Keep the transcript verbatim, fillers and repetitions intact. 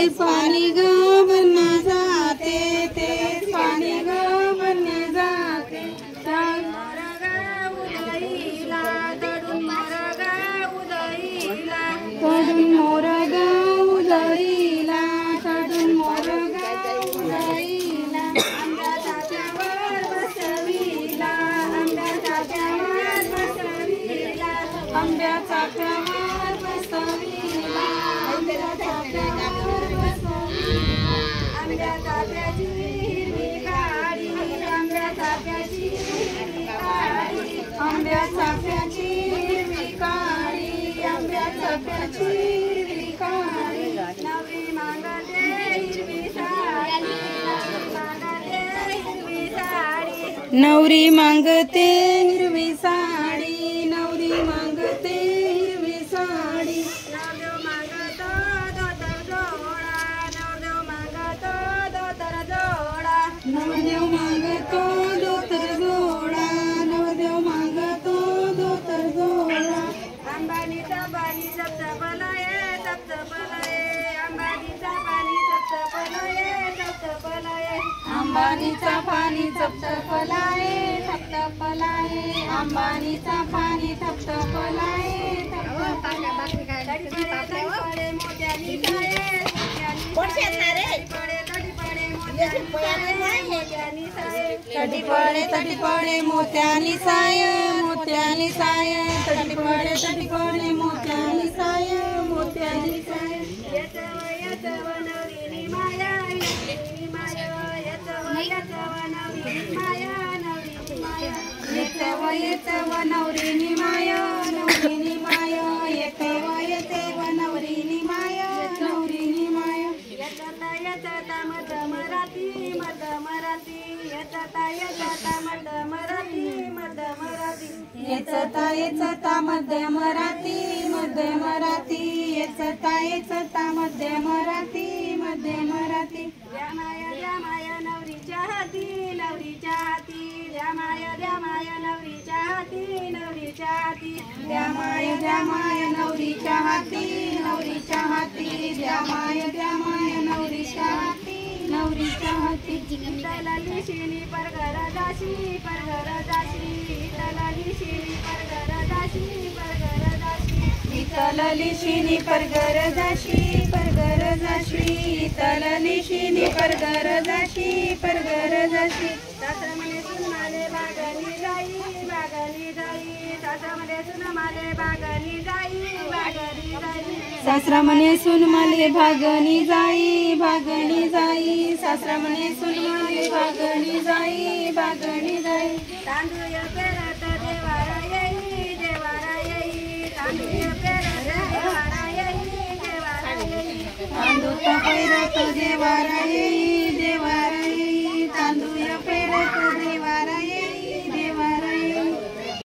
तेच पाणी ग बनले जाते, तेच पाणी ग बनले जाते. कडून मोरगा उधळीला, कडून मोरगा उधळीला. आंब्याच्या चाफ्यावर बसविला, आंब्याच्या चाफ्यावर बसविला, आंब्याच्या चाफ्यावर बसविला, आंब्याच्या चाफ्यावर बसविला. आंब्या चाफ्याची हिरवी काडी, आंब्या चाफ्याची हिरवी काडी, आंब्या चाफ्याची हिरवी काडी, आंब्या चाफ्याची हिरवी काडी. नवरी मागते हिरवी साडी, नवरी मागते हिरवी साडी, नवरी मागते हिरवी साडी. नवरदेव मागतो धोतर जोडा, नवरदेव मागतो धोतर जोडा, नवरदेव मागतो धोतर जोडा, नवरदेव मागतो धोतर जोडा. अंबानीचा पाणी सप्तपलाये, सप्तपलाये, अंबानीचा पाणी सप्तपलाये, सप्तपलाये, अंबानीचा पाणी सप्तपलाये, सप्तपलाये, अंबानीचा पाणी सप्तपलाये, सप्तपलाये. तडीपडे मोत्यानी साये, तडीपडे तडीपडे मोत्यानी साय, मोत्यानी साय, तडीपडे तडीपडे मोत्यानी साय, मोत्यानी साय. येतव येतव नवरीनी माया, नवरीनी माया, येतव येतव नवरीनी माया, नवरीनी माया, येतव येतव नवरीनी माया, नवरीनी माया, येतव येतव नवरीनी माया, नवरीनी माया. येतता येतता मध मराठी, मध मराठी, येतता येतता मध मराठी, मध मराठी, येचता येचता मध्य मराठी, मध्य मराठी, येचता येचता मध्य मराठी, मध्य मराठी. द्या माया द्या माया नवरीच्या हाती, नवरीच्या हाती, द्या माया द्या माया नवरीच्या हाती, नवरीच्या हाती, द्या माया द्या माया नवरीच्या हाती, नवरीच्या हाती, द्या माया द्या माया नवरीच्या हाती, नवरीच्या हाती. इतलाली शिणी परघर दाशी, परघर दाशी, इतलाली शिणी परघर दाशी, परघर दाशी, इतलाली शिणी परघर दाशी, परघर दाशी, इतलाली शिणी परघर दाशी, परघर दाशी. सासरमने सुन माले बागनी जाई, बागनी जाई, सासरमने सुन माले बागनी जाई, बागनी जाई, सासरमने सुन माले भागनी जाई, भागनी जाई, सासरमने सुन माले भागनी जाई, भागनी जाई. तांदूळ पेरत देवारा येई, देवारा येई, तांदूळ पेरत देवारा येई, देवारा येई, तांदूळ पेरत देवारा येई,